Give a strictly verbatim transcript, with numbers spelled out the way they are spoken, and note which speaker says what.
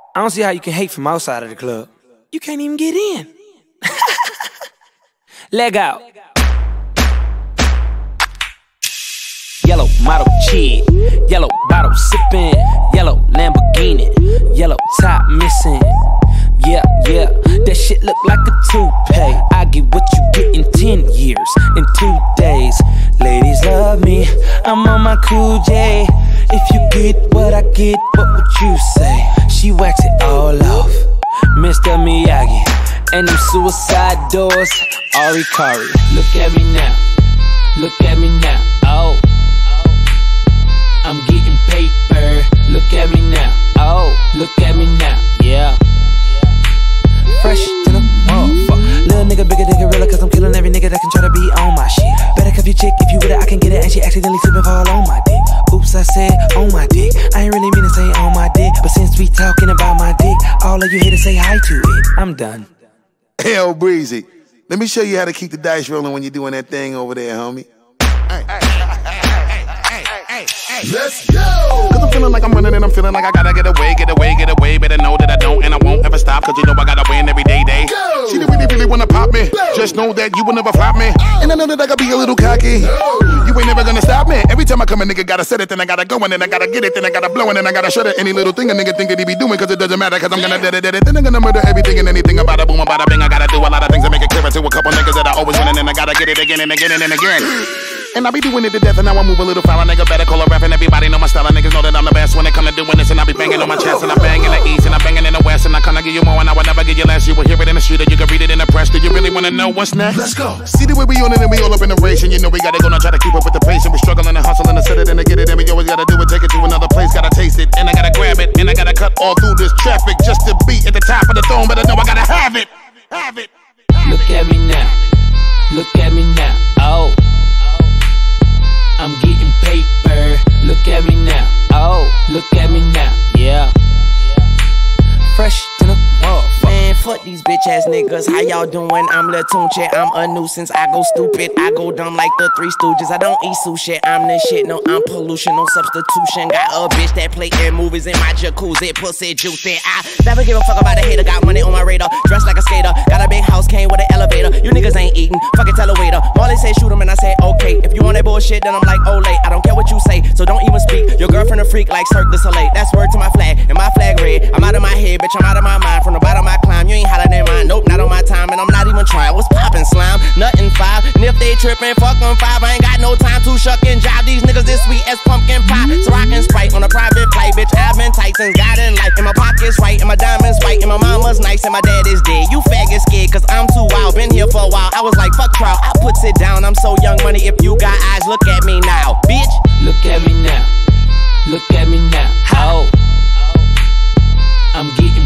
Speaker 1: I don't see how you can hate from outside of the club. You can't even get in. Leg out. Yellow model kid, yellow bottle sipping, yellow Lamborghini, yellow top missing. Yeah, yeah, that shit look like a toupee. I get what you get in ten years, in two days. Ladies love me, I'm on my cool J. If you get what I get, what would you say? She wax it all off, Mister Miyagi. And them suicide doors, Hari-kari. Look at me now, look at me now, oh. I'm getting paper, look at me now, oh. Look at me now, yeah. Fresh to the motherfucker. Little nigga bigger than gorilla, cause I'm killing every nigga that can try to be on my shit. Better cuff your chick, if you with it, I can get it. And she accidentally slip and fall on my dick. Oops, I said on my dick. I ain't really mean to say on my dick, but since we talking about my dick, all of you here to say hi to it. I'm done.
Speaker 2: Hell, Breezy, let me show you how to keep the dice rolling when you're doing that thing over there, homie. Hey, hey, hey, hey, hey, hey, let's go! Cause I'm feeling like I'm running and I'm feeling like I gotta get away, get away, get away. Better know that I don't and I won't ever stop, cause you know I gotta win every day, day. Go! She really, really wanna pop me. Go! Just know that you will never flop me. Oh! And I know that I gotta be a little cocky. No! You ain't never gonna stop me. Every time I come a nigga gotta set it, then I gotta go and then I gotta get it, then I gotta blow and then I gotta shut it. Any little thing a nigga think that he be doing, cause it doesn't matter, cause I'm gonna dead it, dead it. Then I'm gonna murder everything and anything about a boom, about a bing. I gotta do a lot of things to make it clearer to a couple niggas that I always win, and then I gotta get it again and again and again. And I be doing it to death, and now I move a little foul. A nigga better call a ref, and everybody know my style. And niggas know that I'm the best when it come to doing this. And I be banging on my chest, and I bang in the east, and I banging in the west. And I kinda give you more, and I would never give you less. You will hear it in the street, or you can read it in the press. Do you really wanna know what's next? Let's go. See the way we on it, and we all up in the race. And you know we gotta go now, try to keep up with the pace. And we struggling and hustling to set it and to get it. And we always gotta do it, take it to another place. Gotta taste it, and I gotta grab it, and I gotta cut all through this traffic just to be at the top of the throne. But I know I gotta have it, have it.
Speaker 1: Look at me now, look at me now, oh. I'm getting paper, look at me now, oh. Look at me now, yeah. Fresh to the motherfucker. Man, fuck these bitch ass niggas. How y'all doing? I'm Lil Tunche. I'm a nuisance. I go stupid. I go dumb like the Three Stooges. I don't eat sushi. I'm the shit. No, I'm pollution. No substitution. Got a bitch that play in movies in my jacuzzi. Pussy juicy. I never give a fuck about a hater. Got money on my radar. Dressed like a skater. Got a big house. Came with an elevator. You niggas ain't eating. Fucking tell a waiter. Marley said shoot him and I said okay. If you want that bullshit, then I'm like Olay. I don't care what you say, so don't even speak. Your girlfriend a freak like Cirque du Soleil. That's word to my flag. And my flag red. I'm out of my head, bitch. I'm out of my mind. From the bottom I climb. You ain't hotter than mine. Nope, not on my time. And I'm not even trying. What's poppin', slime? Nothing five. And if they trippin', fuck them five. I ain't got no time to shuck and jive. These niggas this sweet as pumpkin pie. So I can Sprite on a private flight. Bitch, I've been tight since God in life. And my pocket's right. And my diamonds white. And my mama's nice. And my dad is dead. You faggot scared cause I'm too wild. Been here for a while. I was like, fuck trial. I puts it down. I'm so young money. If you got eyes, look at me now. Bitch, look at me now. Look at me now. How? I'm getting